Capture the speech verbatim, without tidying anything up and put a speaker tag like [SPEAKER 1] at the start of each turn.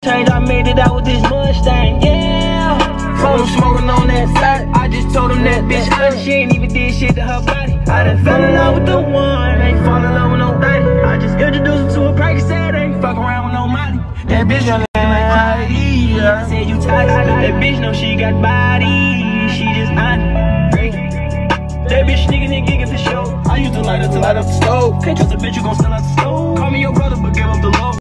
[SPEAKER 1] Change, I made it out with this Mustang, yeah. Phone smoking on that side. I just told him that bitch honest, she ain't even did shit to her body. I done fell in love with the one, ain't fall in love with nobody. I just introduced her to a practice, said ain't fuck around with no money. That bitch on that like I said you tight. That bitch know she got body, she just honest. That bitch sneaking and gigging for show. I used to light up to light up the stove. Can't trust a bitch, you gon' sell out the stove. Call me your brother, but give up the low.